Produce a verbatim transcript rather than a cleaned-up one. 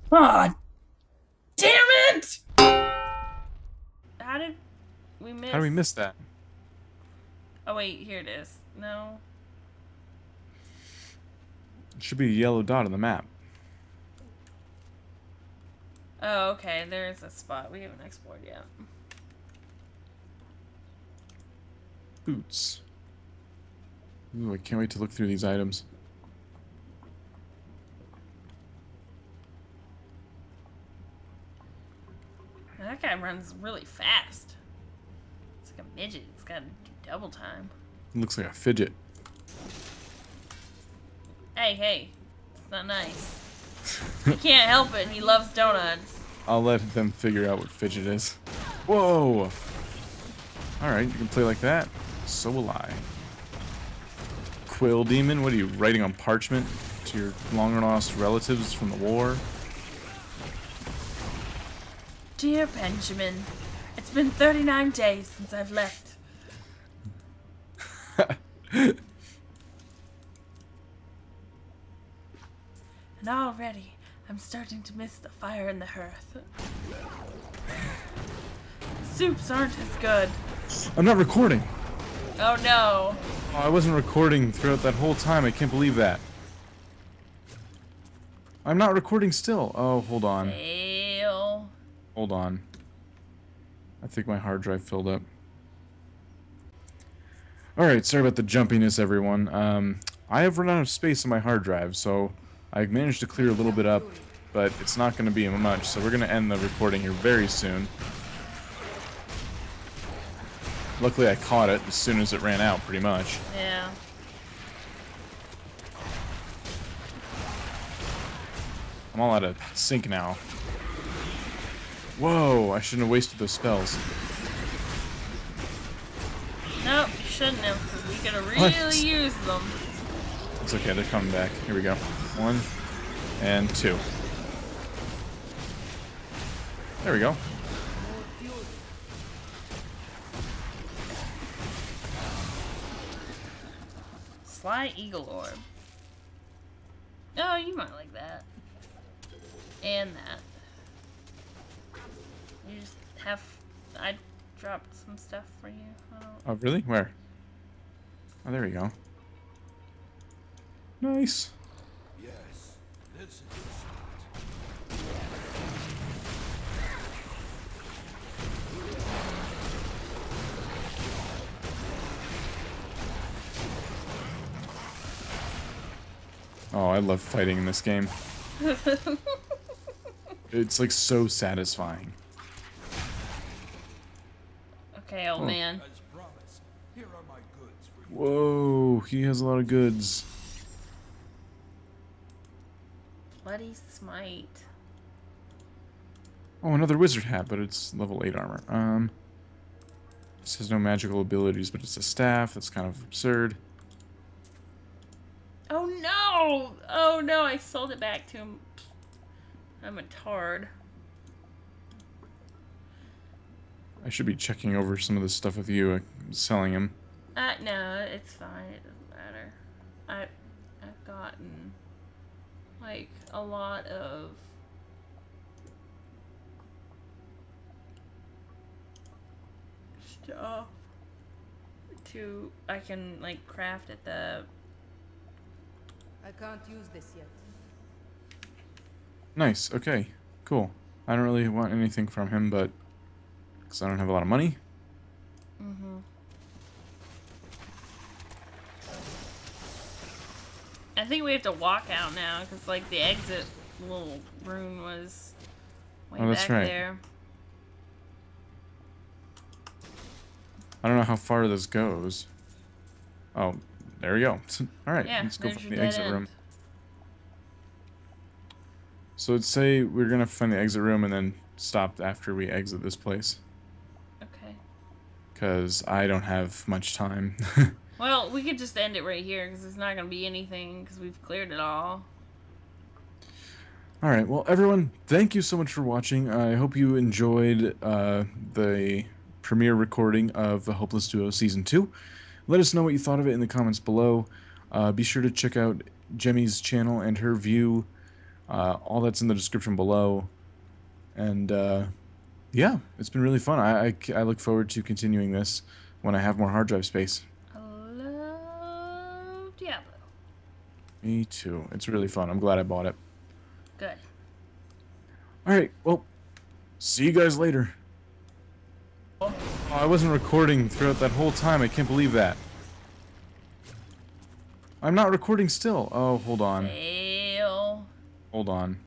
Ah, damn it! How did we miss? How do we miss that? Oh wait, here it is. No. It should be a yellow dot on the map. Oh, okay. There's a spot we haven't explored yet. Boots. Ooh, I can't wait to look through these items. That guy runs really fast. It's like a midget. It's got to do double time. It looks like a fidget. Hey, hey. It's not nice. He can't help it. He loves donuts. I'll let them figure out what fidget is. Whoa! Alright, you can play like that. So will I. Quill Demon, what are you, writing on parchment to your long-lost relatives from the war? Dear Benjamin, it's been thirty-nine days since I've left. And already, I'm starting to miss the fire in the hearth. Soups aren't as good. I'm not recording! Oh no. Oh, I wasn't recording throughout that whole time, I can't believe that. I'm not recording still. Oh, hold on. Fail. Hold on. I think my hard drive filled up. Alright, sorry about the jumpiness, everyone. Um, I have run out of space on my hard drive, so I managed to clear a little bit up, but it's not going to be much, so we're going to end the recording here very soon. Luckily I caught it as soon as it ran out, pretty much. Yeah. I'm all out of sync now. Whoa, I shouldn't have wasted those spells. Nope, you shouldn't have, because we could have What? really used them. It's okay, they're coming back. Here we go. One, and two. There we go. Sly Eagle Orb. Oh, you might like that. And that. You just have... I dropped some stuff for you. I don't... Oh, really? Where? Oh, there we go. Nice. Yes, that's a good Oh, I love fighting in this game. It's like so satisfying. Okay, old Oh. man. As promised, here are my goods for you. Whoa, he has a lot of goods. Bloody Smite. Oh, another wizard hat, but it's level eight armor. Um, this has no magical abilities, but it's a staff. That's kind of absurd. Oh no! Oh no, I sold it back to him. I'm a tard. I should be checking over some of this stuff with you, uh, selling him. Uh, no, it's fine. It doesn't matter. I, I've gotten, like, a lot of stuff to, I can, like, craft at the... I can't use this yet. Nice, okay, cool. I don't really want anything from him, but... because I don't have a lot of money. Mm-hmm. I think we have to walk out now, because, like, the exit little rune was way Oh, that's back right. there. I don't know how far this goes. Oh, there we go. Alright, Yeah, let's go there's find your the dead exit end. room. So let's say we're gonna find the exit room and then stop after we exit this place. Okay. Because I don't have much time. Well, we could just end it right here, because there's not going to be anything, because we've cleared it all. Alright, well everyone, thank you so much for watching. I hope you enjoyed uh, the premiere recording of The Hopeless Duo Season two. Let us know what you thought of it in the comments below. Uh, be sure to check out Jemmy's channel and her view Uh, all that's in the description below. And uh, yeah, it's been really fun. I, I, I look forward to continuing this when I have more hard drive space. I love Diablo. Me too. It's really fun. I'm glad I bought it. Good. Alright, well, see you guys later. Oh, I wasn't recording throughout that whole time. I can't believe that. I'm not recording still. Oh, hold on. Fail. Hold on.